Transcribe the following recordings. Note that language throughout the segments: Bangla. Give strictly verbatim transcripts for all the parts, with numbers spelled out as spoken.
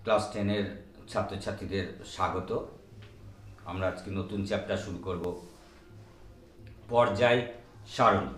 ক্লাস টেনের ছাত্রছাত্রীদের স্বাগত। আমরা আজকে নতুন চ্যাপ্টার শুরু করব, পর্যায় সারণী।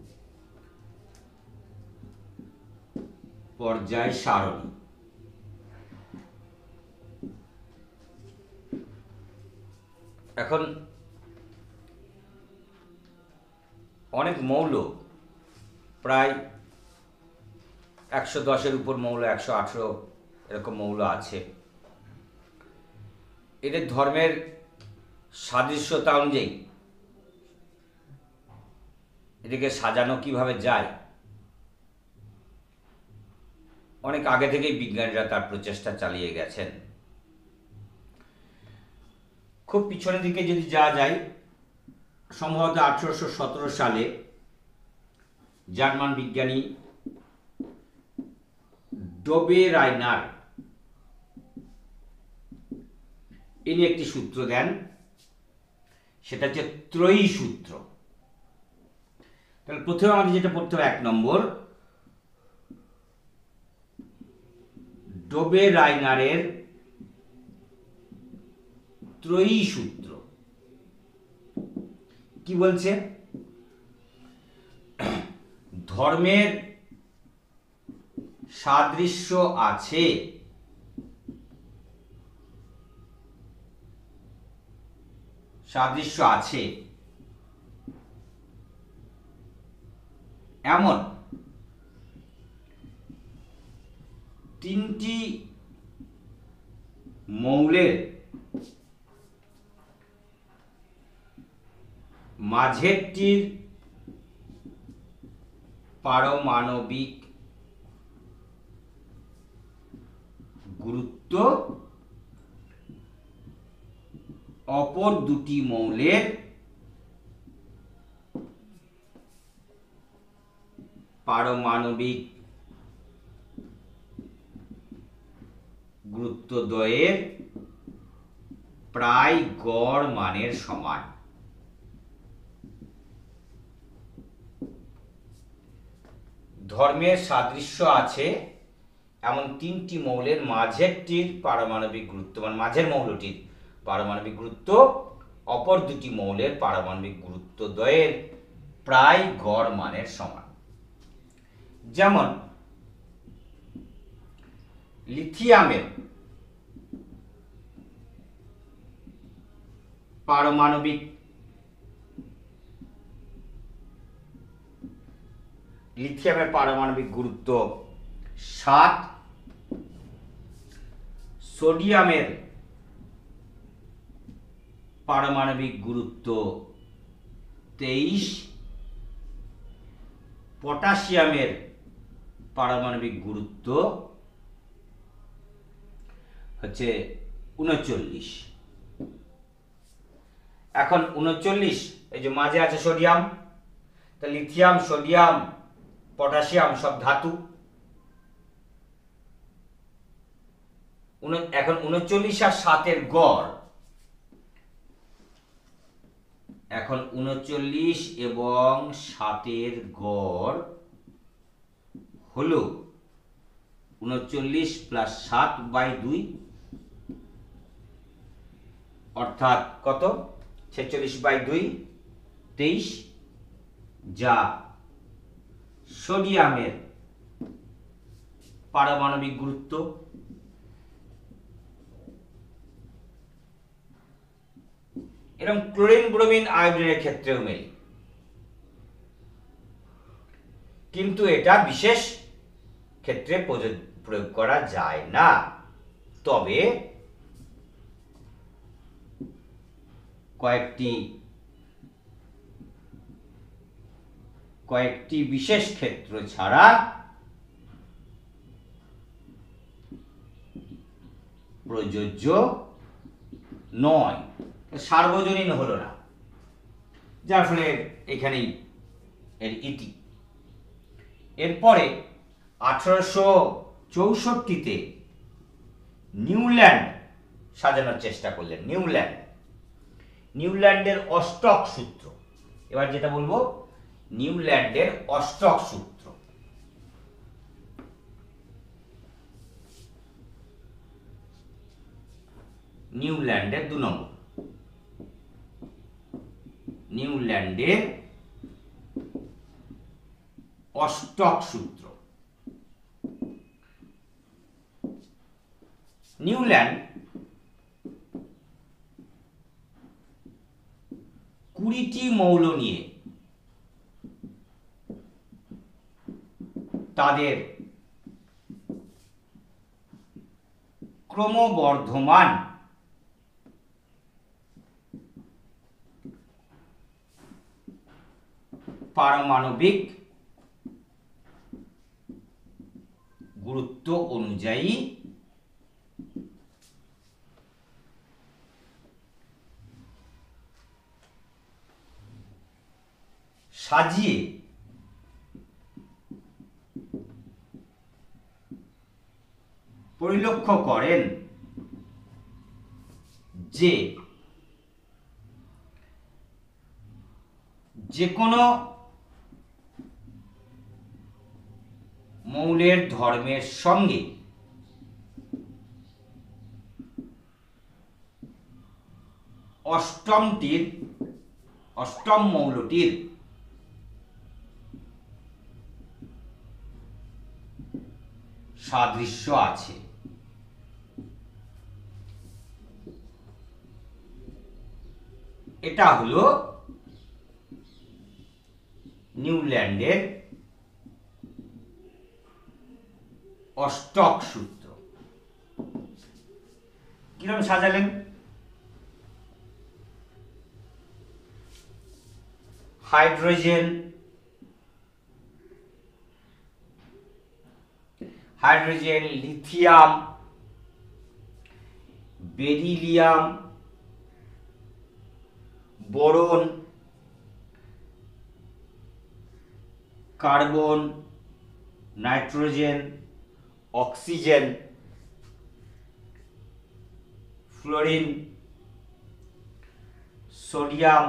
পর্যায় সারণী এখন অনেক মৌল, প্রায় একশো দশের উপর মৌল, একশো আঠেরো এরকম মৌল আছে। এদের ধর্মের সাদৃশ্যতা অনুযায়ী এদিকে সাজানো কিভাবে যায়, অনেক আগে থেকেই বিজ্ঞানীরা তার প্রচেষ্টা চালিয়ে গেছেন। খুব পিছনের দিকে যদি যাওয়া যায়, সম্ভবত আঠারোশো সতেরো সালে জার্মান বিজ্ঞানী ডোবে রাইনার ইনি একটি সূত্র দেন, সেটা হচ্ছে ত্রয়ী সূত্র। তাহলে প্রথমে আমাদের যেটা পড়তে হবে, এক নম্বর ডোবে রাইনারের ত্রয়ী সূত্র কি বলছে? ধর্মের সাদৃশ্য আছে সাদৃশ্য আছে এমন তিনটি মৌলের মাঝেরটির পারমাণবিক গুরুত্ব অপর দুটি মৌলের পারমাণবিক গুরুত্বদ্বয়ের প্রায় গড় মানের সমান। ধর্মের সাদৃশ্য আছে এমন তিনটি মৌলের মাঝেরটির পারমাণবিক গুরুত্ব, মানে মাঝের মৌলটির পারমাণবিক গুরুত্ব অপর দুটি মৌলের পারমাণবিক গুরুত্ব দ্বয়ের প্রায় গড় মানের সমান। যেমন লিথিয়ামের পারমাণবিক লিথিয়ামের পারমাণবিক গুরুত্ব সাত, সোডিয়ামের পারমাণবিক গুরুত্ব তেইশ, পটাশিয়ামের পারমাণবিক গুরুত্ব হচ্ছে উনচল্লিশ। এখন উনচল্লিশ, এই যে মাঝে আছে সোডিয়াম, তা লিথিয়াম, সোডিয়াম, পটাশিয়াম সব ধাতু। এখন উনচল্লিশ আর সাতের গড়, এখন উনচল্লিশ এবং সাতের গড় হলো উনচল্লিশ প্লাস সাত বাই দুই, অর্থাৎ কত? ছেচল্লিশ বাই দুই, তেইশ, যা সোডিয়ামের পারমাণবিক গুরুত্ব। এরকম ক্লোরিন, ব্রোমিন, আয়োডিনের ক্ষেত্রেও মেলে, কিন্তু এটা বিশেষ ক্ষেত্রে প্রয়োগ করা যায় না। তবে কয়েকটি কয়েকটি বিশেষ ক্ষেত্র ছাড়া প্রযোজ্য নয়, সার্বজনীন হলো না, যার ফলে এখানেই এর ইতি। এরপরে আঠারোশো চৌষট্টিতে নিউল্যান্ড সাজানোর চেষ্টা করলেন। নিউল্যান্ড নিউল্যান্ডের অষ্টক সূত্র, এবার যেটা বলবো নিউল্যান্ডের অষ্টক সূত্র। নিউল্যান্ডের দু নম্বর, নিউল্যান্ডের অষ্টক সূত্র। নিউল্যান্ড কুড়িটি মৌল নিয়ে তাদের ক্রমবর্ধমান পারমাণবিক গুরুত্ব অনুযায়ী সাজিয়ে পরিলক্ষ্য করেন যে যে কোনো মৌলের ধর্মের সঙ্গে অষ্টমটির অষ্টম মৌলটির সাদৃশ্য আছে। এটা হলো নিউল্যান্ডের অষ্টক সূত্র। কিরকম সাজালেন? Hydrogen, hydrogen, lithium, beryllium, boron, carbon, nitrogen, oxygen, fluorine, sodium,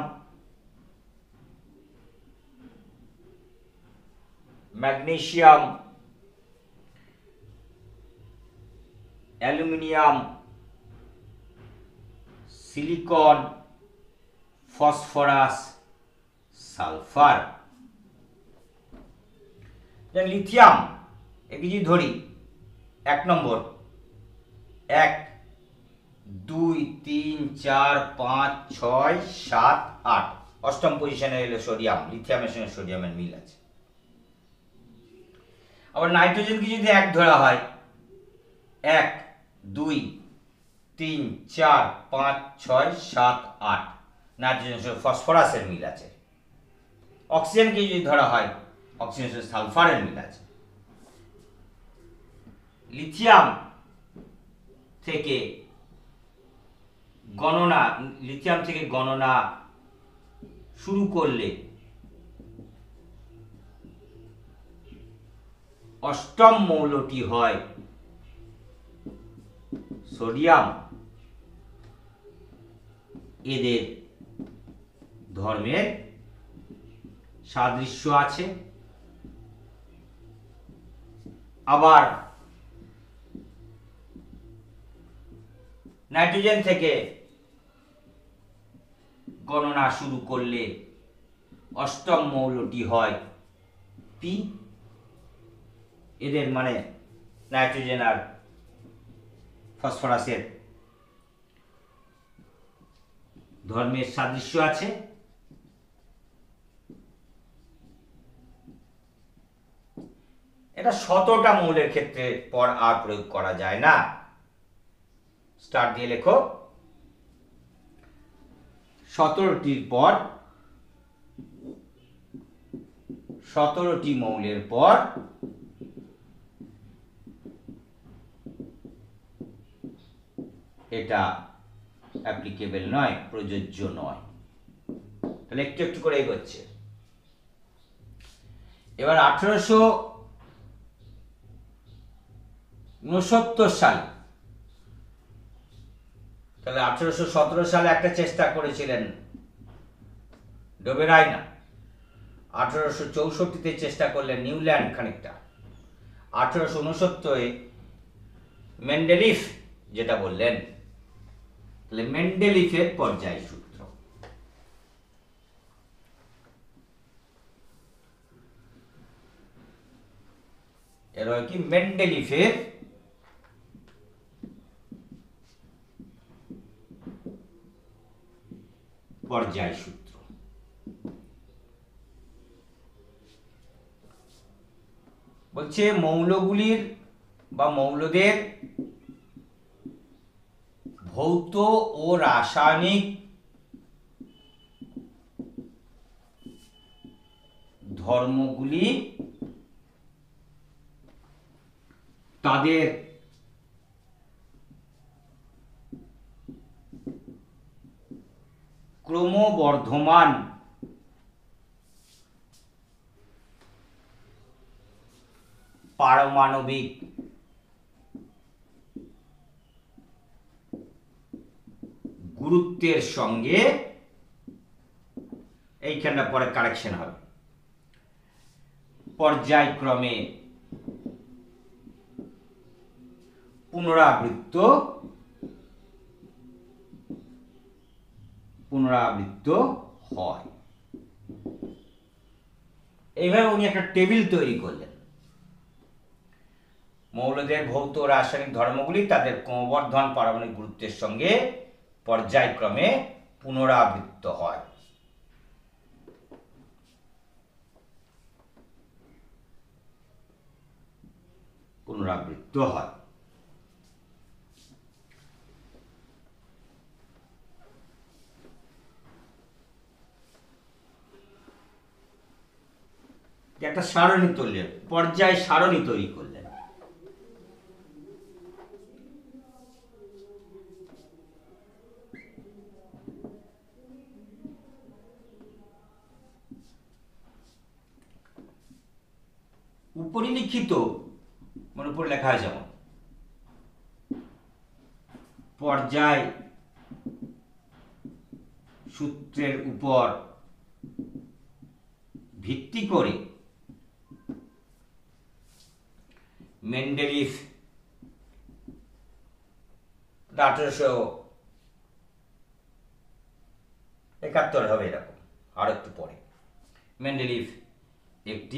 magnesium, aluminium, silicon, phosphorus, sulphur. Lithium একে যদি ধরি এক নম্বর, এক, দুই, তিন, চার, পাঁচ, ছয়, সাত, আট, অষ্টম পজিশনে এলো সোডিয়াম। লিথিয়ামের সঙ্গে সোডিয়ামের মিল আছে। আবার নাইট্রোজেনকে যদি এক ধরা হয়, এক, দুই, তিন, চার, পাঁচ, ছয়, সাত, আট, নাইট্রোজেনের সঙ্গে ফসফরাসের মিল আছে। অক্সিজেনকে যদি ধরা হয়, অক্সিজেনের সঙ্গে সালফারের মিল আছে। লিথিয়াম থেকে গণনা লিথিয়াম থেকে গণনা শুরু করলে অষ্টম মৌলটি হয় সোডিয়াম। এদের ধর্মের সাদৃশ্য আছে। আবার নাইট্রোজেন থেকে গণনা শুরু করলে অষ্টম মৌলটি হয় পি। এদের মানে নাইট্রোজেন আর ফসফরাসের ধর্মের সাদৃশ্য আছে। এটা সতেরোটা মৌলের ক্ষেত্রে পর আর প্রয়োগ করা যায় না। স্টার দিয়ে লেখো, সতেরোটির পর সতেরোটি মৌলের পর এটা অ্যাপ্লিকেবল নয়, প্রযোজ্য নয়। তাহলে একটু একটু করে এগোচ্ছে। এবার আঠারোশো উনসত্তর সাল, তাহলে আঠারোশো সতেরো সালে একটা চেষ্টা করেছিলেন ডোবেরাইনা। আঠারোশো চৌষট্টিতে চেষ্টা করলেন নিউল্যান্ড খানিকটা। আঠারোশো উনসত্তরে মেন্ডেলিফ যেটা বললেন মেন্ডেলিফের পর্যায় সূত্র। এর কি মেন্ডেলিফের পর্যায় সূত্র। বলছে মৌলগুলির বা মৌলদের ভৌত ও রাসায়নিক ধর্মগুলি তাদের ক্রমবর্ধমান পারমাণবিক গুরুত্বের সঙ্গে, এইখানটা পরে কারেকশন হবে, পর্যায়ক্রমে পুনরাবৃত্ত পুনরাবৃত্ত হয়। এইভাবে উনি একটা টেবিল তৈরি করলেন। মৌলদের ভৌত রাসায়নিক ধর্মগুলি তাদের ক্রমবর্ধমান পারমাণবিক গুরুত্বের সঙ্গে পর্যায়ক্রমে পুনরাবৃত্ত হয়। পুনরাবৃত্ত হয় একটা সারণী তৈরি, পর্যায় সারণী তৈরি করলেন। উপরিলিখিত মানে উপরে লেখা আছে যেমন পর্যায় সূত্রের উপর ভিত্তি করে মেন্ডেলিফ আঠারোশো একাত্তর হবে এরকম, আর একটু পরে মেন্ডেলিফ একটি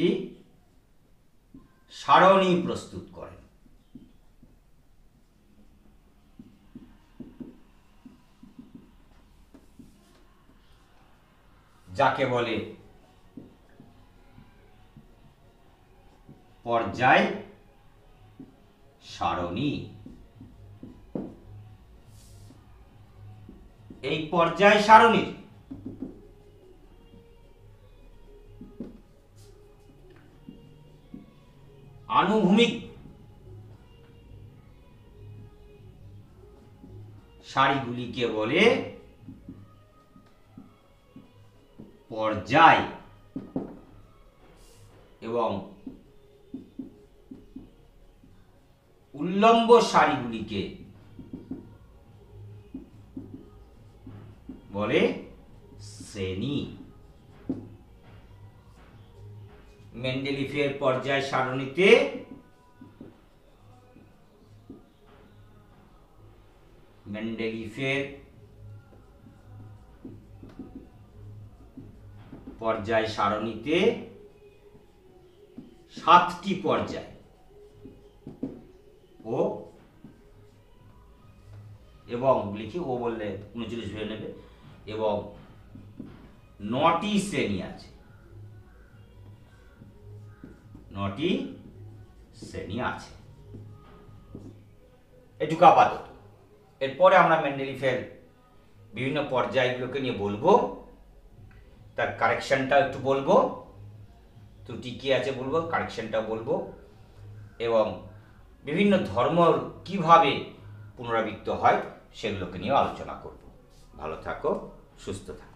সারণী প্রস্তুত করেন। যাকে বলে পর্যায় সারণী। এই পর্যায় সারণীর আনুভূমিক সারিগুলিকে বলে পর্যায় এবং উল্লম্ব সারিগুলিকে বলে শ্রেণী। মেন্ডেলিফের পর্যায় সারণীতে মেন্ডেলিফের পর্যায় সারণীতে সাতটি পর্যায় ও এবং লিখি ও বললে উনচল্লিশ হয়ে নেবে, এবং নটি শ্রেণী আছে, নটি শ্রেণী আছে। এটুকু আপাতত। এরপরে আমরা মেন্ডেলিফের বিভিন্ন পর্যায়গুলোকে নিয়ে বলবো, তার কারেকশনটা একটু বলবো, ত্রুটি কি আছে বলবো, কারেকশনটা বলবো, এবং বিভিন্ন ধর্ম কিভাবে পুনরাবৃত্ত হয় সেগুলোকে নিয়ে আলোচনা করব। ভালো থাকো, সুস্থ থাকো।